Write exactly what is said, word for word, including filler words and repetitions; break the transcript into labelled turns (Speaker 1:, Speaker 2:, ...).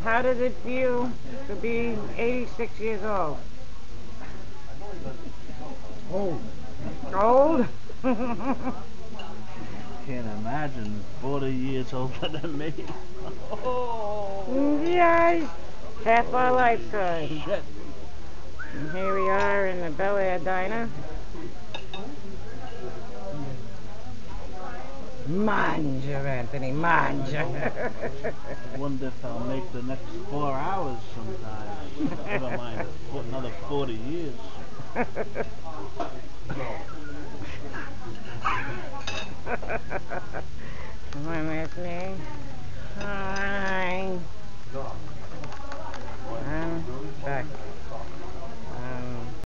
Speaker 1: how does it feel to be eighty-six years old?
Speaker 2: Old.
Speaker 1: Old?
Speaker 3: Can't imagine forty years older than me.
Speaker 1: Oh. Yes, half our lifetime.
Speaker 3: Shit.
Speaker 1: And here we are in the Bel Air Diner. Manja, Anthony, manja.
Speaker 3: I wonder if I'll make the next four hours sometime. Never mind, for another forty years.